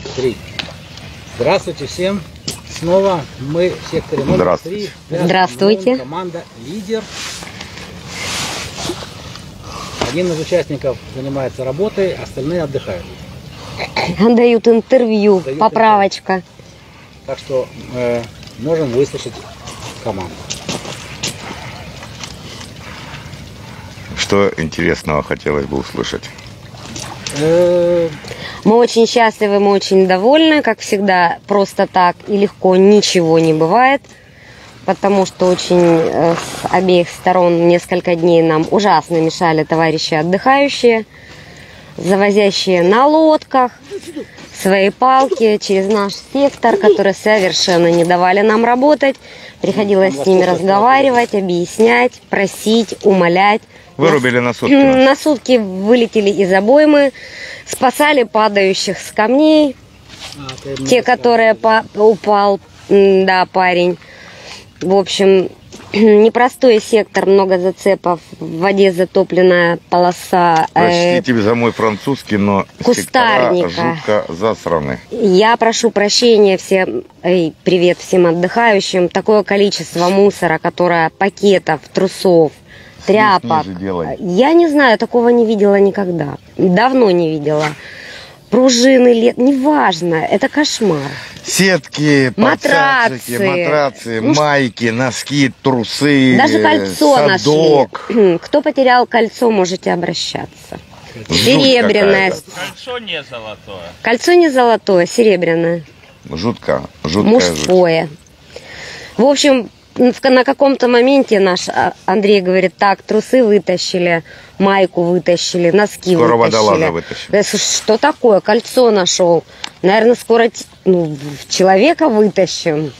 3. Здравствуйте всем. Снова мы в секторе номер 3. Здравствуйте. Команда «Лидер». Один из участников занимается работой, остальные отдыхают. Дают интервью, поправочка. Так что можем выслушать команду. Что интересного хотелось бы услышать? Мы очень счастливы, мы очень довольны. Как всегда, просто так и легко ничего не бывает. Потому что очень с обеих сторон несколько дней нам ужасно мешали товарищи отдыхающие, завозящие на лодках свои палки через наш сектор, которые совершенно не давали нам работать. Приходилось с ними разговаривать, объяснять, просить, умолять. Вырубили на сутки. На сутки вылетели из обоймы, спасали падающих с камней. Те, которые упал, да, парень. В общем, непростой сектор, много зацепов, в воде затопленная полоса. Простите за мой французский, но кустарника. Жутко засраны. Я прошу прощения всем, привет всем отдыхающим. Такое количество мусора, которое пакетов, трусов, тряпок. Я не знаю, такого не видела никогда. Давно не видела. Пружины, неважно, это кошмар. Сетки, матрацы, майки, носки, трусы, даже кольцо садок. Нашли. Кто потерял кольцо, можете обращаться. Серебряное. Кольцо не золотое. Кольцо не золотое, серебряное. Жутко. Мужское. Жуть. В общем, на каком-то моменте наш Андрей говорит: так, трусы вытащили, майку вытащили, носки скоро вытащили. водолаза вытащили. Что такое? Кольцо нашел. Наверное, скоро человека вытащим.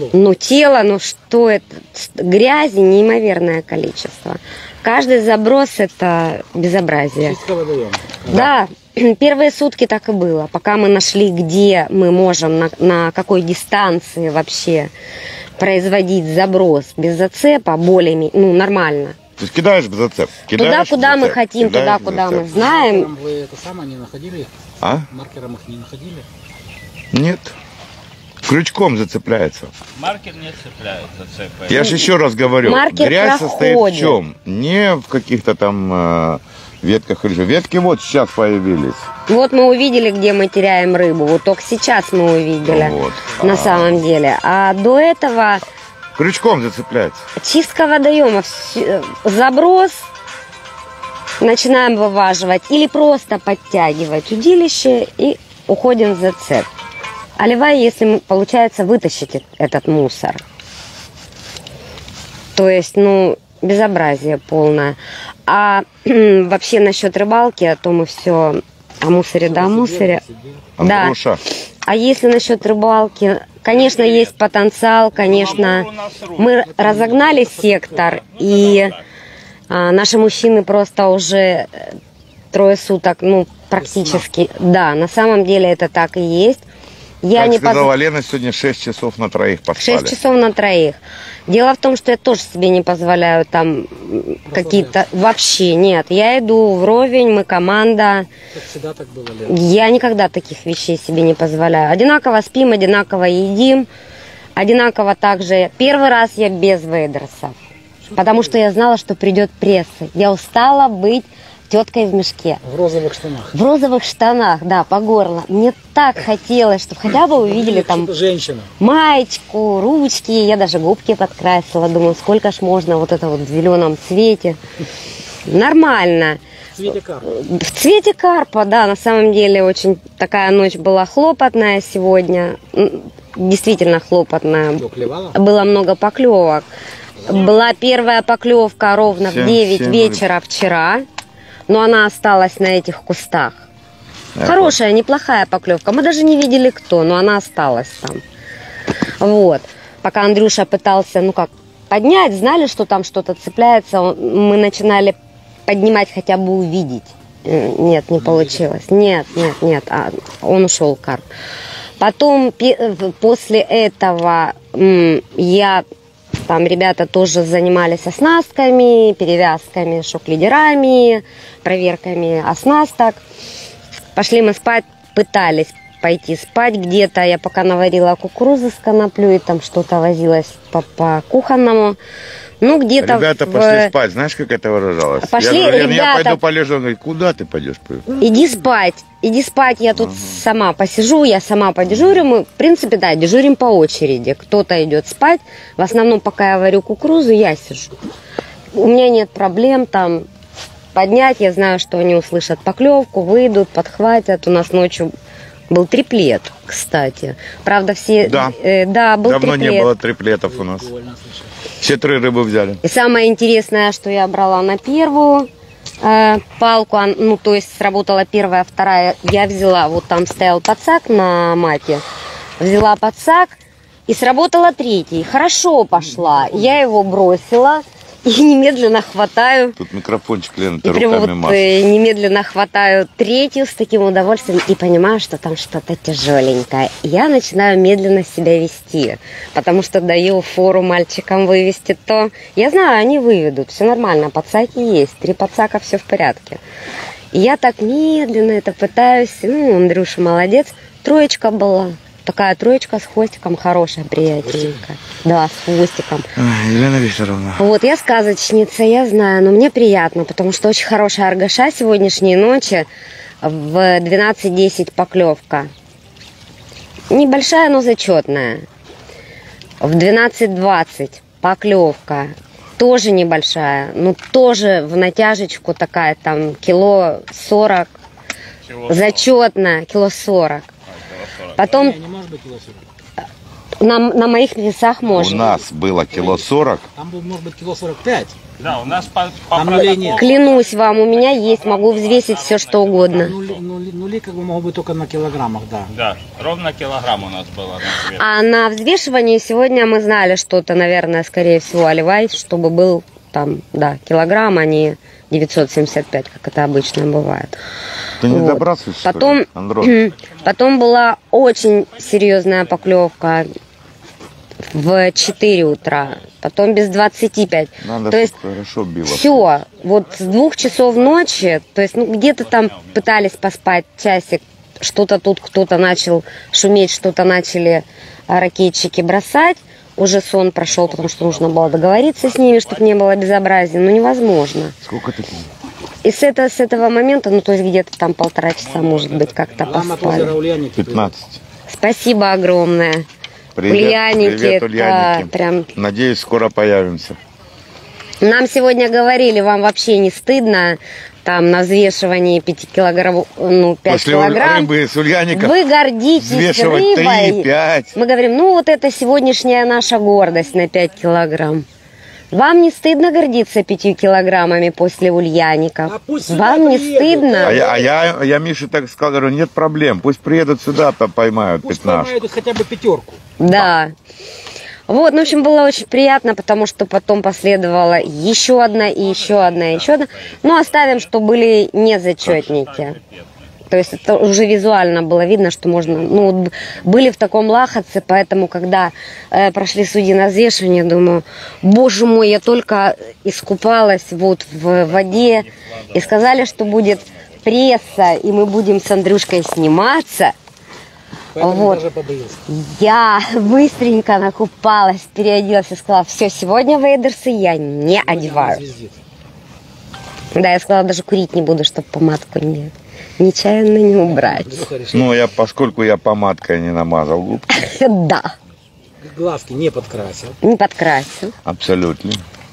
Тело, что это? Грязи неимоверное количество. Каждый заброс – это безобразие. Да, первые сутки так и было. Пока мы нашли, где мы можем, на какой дистанции вообще производить заброс без зацепа, более нормально. То есть кидаешь в зацеп? Туда, куда мы хотим, туда, куда мы знаем. Маркером вы это самое не находили? А? Маркером их не находили? Нет. Крючком зацепляется. Маркер не цепляет зацепы. Я же еще раз говорю, маркер грязь проходит. состоит в чем? Не в каких-то там ветках или же. Ветки вот сейчас появились. Вот мы увидели, где мы теряем рыбу. Вот только сейчас мы увидели. Вот. На самом деле. А до этого... Крючком зацепляется. Чистка водоемов. Заброс. Начинаем вываживать. Или просто подтягивать удилище и уходим в зацеп. Оливай, если получается вытащить этот мусор. То есть, безобразие полное. А вообще насчет рыбалки, то мы все о мусоре, да, о мусоре. Да. А если насчет рыбалки, конечно, есть потенциал, конечно. Мы разогнали сектор, и наши мужчины просто уже 3 суток, практически, да, на самом деле это так и есть. Я как не сказала Лена, сегодня 6 часов на троих поспали. 6 часов на троих. Дело в том, что я тоже себе не позволяю там какие-то... Вообще нет. Я иду вровень, мы команда. Как всегда так было, Лена? Я никогда таких вещей себе не позволяю. Одинаково спим, одинаково едим. Одинаково также... Первый раз я без вейдерсов. Потому что я знала, что придет пресса. Я устала быть теткой в мешке. В розовых штанах. В розовых штанах, да, по горло. Мне так хотелось, чтобы хотя бы увидели там маечку, ручки. Я даже губки подкрасила. Думаю, сколько ж можно вот это вот в зеленом цвете. Нормально. В цвете карпа. В цвете карпа, да. На самом деле очень такая ночь была хлопотная сегодня. Действительно хлопотная. Было много поклевок. Была первая поклевка ровно в 9 вечера вчера. Но она осталась на этих кустах. Хорошая, неплохая поклевка. Мы даже не видели кто, но она осталась там. Вот. Пока Андрюша пытался, поднять, знали, что там что-то цепляется, мы начинали поднимать, хотя бы увидеть. Нет, не получилось. Нет. Он ушел, карп. Потом, после этого, там ребята тоже занимались оснастками, перевязками, шок-лидерами, проверками оснасток. Пошли мы спать, пытались пойти спать где-то. Я пока наварила кукурузы с коноплей, там что-то возилась по кухонному. Ну, где-то... Ребята пошли спать. Знаешь, как это выражалось? Пошли, я говорю, ребята... Я пойду полежу. Он говорит, куда ты пойдешь? Иди спать. Иди спать, я тут сама посижу, я сама подежурю. Мы, в принципе, да, дежурим по очереди. Кто-то идет спать. В основном, пока я варю кукурузу, я сижу. У меня нет проблем там поднять. Я знаю, что они услышат поклевку, выйдут, подхватят. У нас ночью был триплет, кстати. Правда, все... Да, да, был давно триплет. не было триплетов у нас. Все 3 рыбы взяли. И самое интересное, что я брала на первую палку, ну, то есть сработала первая, вторая, я взяла, вот там стоял подсак на мате, взяла подсак, и сработала третий. Хорошо пошла. Я его бросила и немедленно хватаю. Тут микрофончик, Лена, ты И прямо руками вот машешь. немедленно хватаю третью с таким удовольствием и понимаю, что там что-то тяжеленькое. Я начинаю медленно себя вести, потому что даю фору мальчикам вывести то. Я знаю, они выведут, все нормально, подсаки есть, 3 подсака, все в порядке. И я так медленно это пытаюсь, ну, Андрюша молодец, 3 была. Такая 3 с хвостиком, хорошая, приятненькая. Да, с хвостиком. Ой, Елена Викторовна. Вот, я сказочница, я знаю, но мне приятно, потому что очень хорошая аргаша сегодняшней ночи в 12:10 поклевка. Небольшая, но зачетная. В 12:20 поклевка. Тоже небольшая, но тоже в натяжечку такая, там, кило 40. Зачетная, кило 40. Потом Не может быть кило 40. на моих весах можно. У нас было кило 40. Там был, может быть, кило 45. Да, у нас по Там нулей нет. Клянусь вам, у меня есть, могу взвесить все, что угодно. Нули как бы могут быть только на килограммах, да. Да, ровно килограмм у нас было на свет. А на взвешивании сегодня мы знали что-то, наверное, скорее всего, оливай, чтобы был там, да, килограмм, а не 975, как это обычно бывает. Ты не Вот. добрасываешь, что Потом, ли, Андрей? потом была очень серьезная поклевка в 4 утра, потом без 25. Надо, То есть чтобы хорошо било. все, вот с 2 часов ночи, то есть ну, где-то там пытались поспать часик, что-то тут кто-то начал шуметь, что-то начали ракетчики бросать. Уже сон прошел, потому что нужно было договориться с ними, чтобы не было безобразия. Ну, невозможно. Сколько ты? И с этого момента, ну, то есть где-то там 1,5 часа, может быть, как-то Лама поспали. озера Ульяники. 15. Спасибо огромное. Привет, Ульяники, привет, это Ульяники. прям... Надеюсь, скоро появимся. Нам сегодня говорили, вам вообще не стыдно там на взвешивании 5 килограмм, ну, 5 После килограмм. рыбы с Ульяников Вы гордитесь взвешивать рыбой. 3-5. Мы говорим, ну вот это сегодняшняя наша гордость на 5 килограмм. Вам не стыдно гордиться 5 килограммами после Ульяников? А пусть сюда Вам не приедут. стыдно? А я Мише так сказал, говорю, нет проблем. Пусть приедут сюда, поймают Пусть 15. поймают хотя бы 5. Да. Вот, ну, в общем, было очень приятно, потому что потом последовала еще одна, и еще одна, и еще одна. Но оставим, что были не зачетники. То есть это уже визуально было видно, что можно... Ну, вот были в таком лахотце, поэтому, когда прошли судьи на взвешивание, думаю, боже мой, я только искупалась вот в воде, и сказали, что будет пресса, и мы будем с Андрюшкой сниматься. Поэтому Вот. даже побоился. Я быстренько накупалась, переоделась и сказала, все, сегодня вейдерсы я не одеваю. Звездит. Да, я сказала, даже курить не буду, чтобы помадку нечаянно не убрать. Андрюха решил Ну, поскольку я помадкой не намазал губки, Да, глазки не подкрасил. не подкрасил. абсолютно.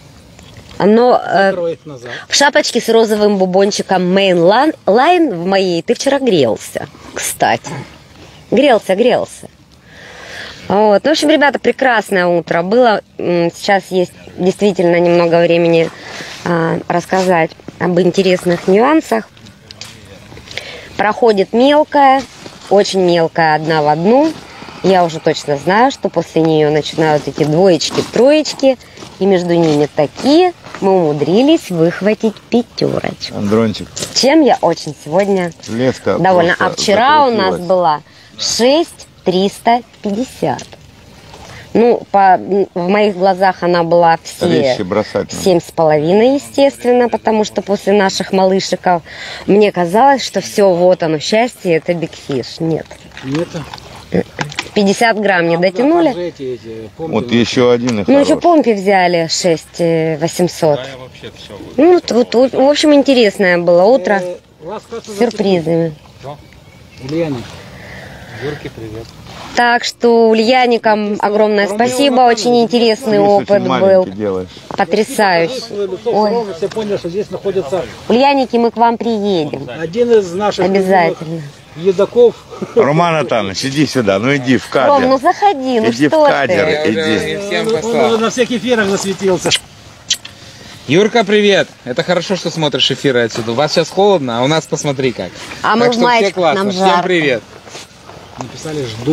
Но Закроет назад. в шапочке с розовым бубончиком Mainline в моей ты вчера грелся, кстати. Грелся. Вот. Ну, в общем, ребята, прекрасное утро было. Сейчас есть действительно немного времени рассказать об интересных нюансах. Проходит мелкая, очень мелкая, одна в одну. Я уже точно знаю, что после нее начинают эти двоечки, троечки, и между ними такие мы умудрились выхватить 5. Андрончик, Чем я очень сегодня леска довольна. А просто вчера у нас закрутилась. была 6,350. Ну, в моих глазах она была все Вещи бросать. 7,5, естественно, потому что после наших малышиков мне казалось, что все, вот оно, счастье, это Big Fish. Нет. Нет. 50 грамм не дотянули. Вот еще один и Ну, еще хороший. помпи взяли 6,800. Да, я вообще все. Ну, вот, в общем, интересное было утро Вас как-то с сюрпризами. Ульяне. Юрке привет. Так что Ульяникам огромное спасибо, очень интересный Вес опыт очень был, маленький делаешь. потрясающий. Ой. Все поняли, что здесь находится Ульяники, мы к вам приедем, один из наших обязательно. едоков. Роман Атанович, иди сюда, ну иди в Ром, ну кадр. заходи, ну Иди в что кадр, ты? иди. Он уже на всех эфирах засветился. Юрка, привет! Это хорошо, что смотришь эфиры отсюда. У вас сейчас холодно, а у нас посмотри как. А мы так в что все маечках, классно. нам Всем жарко. привет! Написали жду.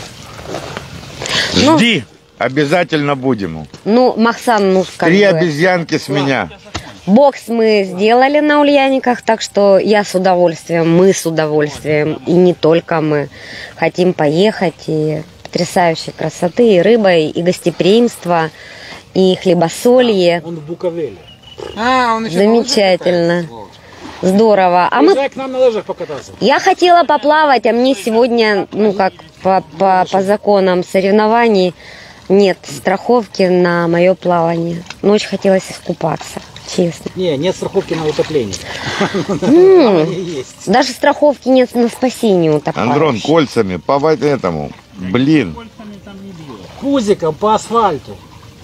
Жди, обязательно будем. Ну, Махсан, ну как 3 бы. обезьянки с меня. Бокс мы сделали на Ульяниках, так что я с удовольствием, мы с удовольствием, и не только мы, хотим поехать, и потрясающей красоты, и рыба, и гостеприимство, и хлебосолье. Он в Буковеле. А, он еще Замечательно. Здорово. А мы... Приезжай к нам на лыжах покататься. Я хотела поплавать, а мне сегодня, ну как по законам соревнований, нет страховки на мое плавание. Но очень хотелось искупаться, честно. Не, нет страховки на утопление. Плавание есть. Даже страховки нет на спасение утопающих. Андрон, кольцами, по этому. Блин. Пузиком по асфальту.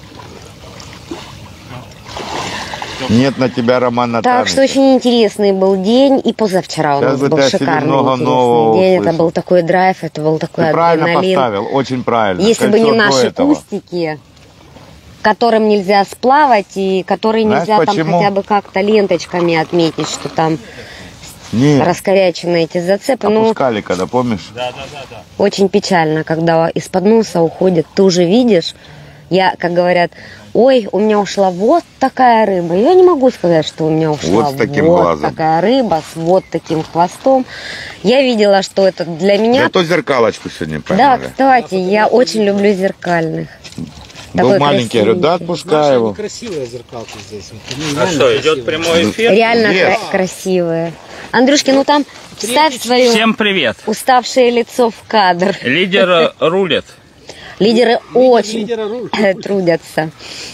Нет на тебя Романа Так что очень интересный был день, и позавчера у Сейчас нас бы был ты о себе шикарный много нового интересный день. Это услышал. был такой драйв, это был такой Ты правильно адреналин. поставил, очень правильно. Если бы Кольцо не до наши этого. кустики, которым нельзя сплавать, и которые Знаешь, нельзя там почему? хотя бы как-то ленточками отметить, что там Нет, раскорячены эти зацепы. Ну, опускали, когда, помнишь? очень печально, когда из-под носа уходит, ты уже видишь, я, как говорят, ой, у меня ушла вот такая рыба. Я не могу сказать, что у меня ушла Вот с таким вот глазом. такая рыба с вот таким хвостом. Я видела, что это для меня... Зато зеркалочку сегодня Да, поймали. кстати, я очень люблю зеркальных. Был Такой маленький, я говорю, да, красивенький. отпускай Наши его. некрасивые зеркалки здесь. Они А реально что, идет красивые. прямой эфир? Реально Yes. красивые. Андрюшки, ну там вставь свое Всем привет! уставшее лицо в кадр. Лидер рулит. Лидеры очень Лидера руль. трудятся.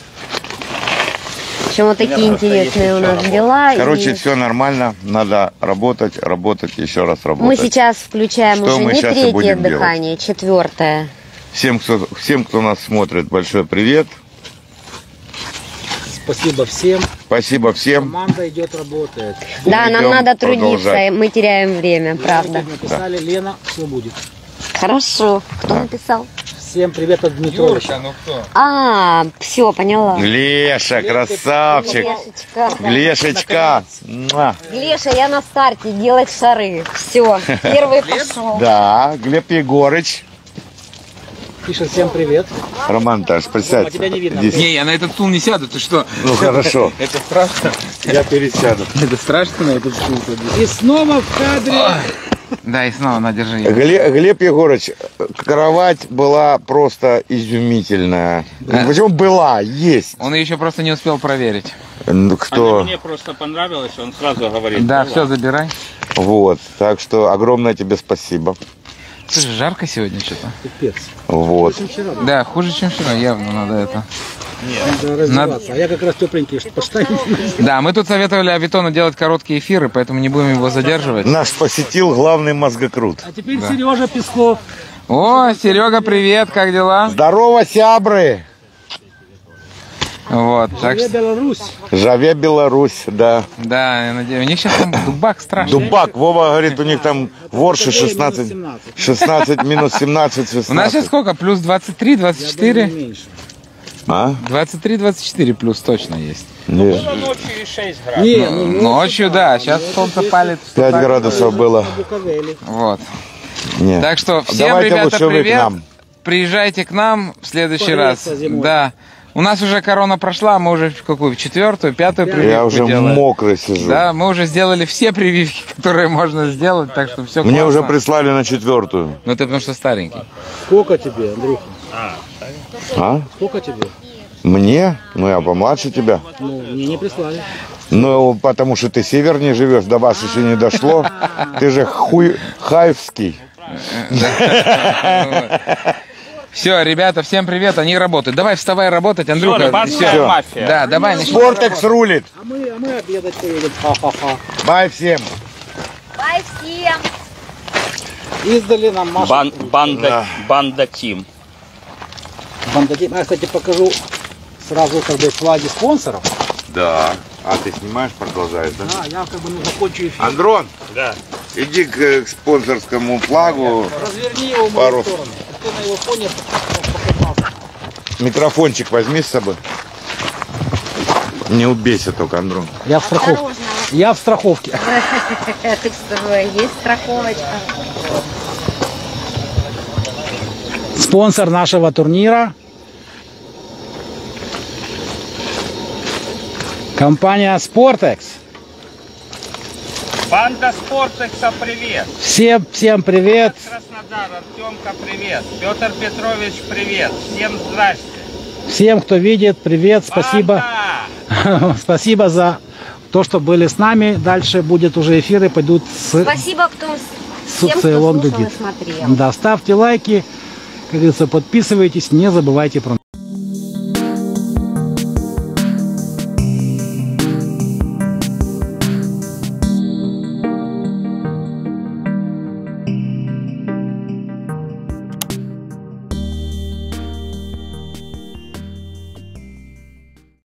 В общем, вот такие интересные у нас дела. Короче, И все нормально, надо работать, еще раз мы работать. сейчас включаем Что уже мы не сейчас и третье будем делать? дыхание, четвертое. Всем, кто нас смотрит, большой привет. Спасибо всем. Спасибо всем. Команда идет, работает. Да, нам идем надо трудиться, продолжать. мы теряем время, правда. Написали, Лена, все будет. Хорошо. Кто написал? Всем привет от Дмитровича. Юрка, ну кто? А, все, поняла. Глеша, красавчик. Глешечка. Глешечка. Муа. Глеша, я на старте делать шары. Все, первый пошел. Да, Глеб Егорыч. Пишет всем привет. Роман, Таш, присядь. тебя не видно. Иди. Не, я на этот стул не сяду, ты что? Ну хорошо, Это страшно. я пересяду. Это страшно на этот стул садиться. И снова в кадре. Да, и снова, на, держи. его. Глеб Егорыч, кровать была просто изумительная. Почему была? Есть. Он ее еще просто не успел проверить. Кто? Мне просто понравилось, он сразу говорит. Да, «Ну все, ладно». забирай. Вот, так что огромное тебе спасибо. Слушай, жарко сегодня что-то. Пипец. Вот. Вчера Да, хуже, чем вчера, явно надо это. надо раздеваться. А я как раз тепленький, что поставить. Да, мы тут советовали Авитону делать короткие эфиры, поэтому не будем его задерживать. Нас посетил главный мозгокрут. А теперь Сережа Песков. О, Серега, привет, как дела? Здорово, сябры! Вот, так Привет, что, Беларусь. Живе Беларусь, да. да, я надеюсь, у них сейчас там дубак страшный. Дубак, Вова говорит, у них там ворши 16, 16 минус 17, 16. У нас сейчас сколько? Плюс 23, Я думаю, 24? меньше. А? 23-24 плюс точно есть. Нет. Ну, ночью и 6 градусов. Не, ну, Ночью, да, сейчас солнце палит. 5 градусов было. в Буковеле. Вот. Нет. Так что всем, Давайте ребята, лучше вы к привет. нам. Приезжайте к нам в следующий раз. Погреться зимой. Да. У нас уже корона прошла, мы уже в какую? Четвертую, пятую прививку Я уже делаем. мокрый сижу. Да, мы уже сделали все прививки, которые можно сделать, так что все Мне классно. уже прислали на 4-ю. Ну ты потому что старенький. Сколько тебе, Андрюха? А? Сколько тебе? Мне? Ну, я помладше тебя. Ну, мне не прислали. Ну, потому что ты севернее живешь, до вас еще не дошло. Ты же Хаевский. Все, ребята, всем привет, они работают. Давай вставай работать, Андрюха. рыбацкая всё. мафия. Да, давай, начнем. Спортекс рулит. А мы обедать поедем. Ха-ха-ха. Бай всем. Бай всем! Издали нам Маша. Банда Тим. Бандадим. Я, кстати, покажу сразу как бы флаги спонсоров. Да. А ты снимаешь, продолжаешь, да? Да, я как бы закончу эфир. Андрон, Да. иди к спонсорскому флагу. Разверни его в Пару. мою сторону. Кто на его фоне покатался. Микрофончик возьми с собой. Не убейся только, Андрон. Я в страховке. Я в страховке. Ты что, есть страховочка? Спонсор нашего турнира. Компания Sportex. Банда Спортекса, привет. Всем привет. Краснодар, Артемка, привет. Петр Петрович, привет. Всем здрасте. Всем, кто видит, привет. Спасибо. Банда! Спасибо за то, что были с нами. Дальше будет уже эфиры, пойдут с Спасибо всем, кто Цейлон слушал и Дудит. смотрел. Да, ставьте лайки, как говорится, подписывайтесь, не забывайте про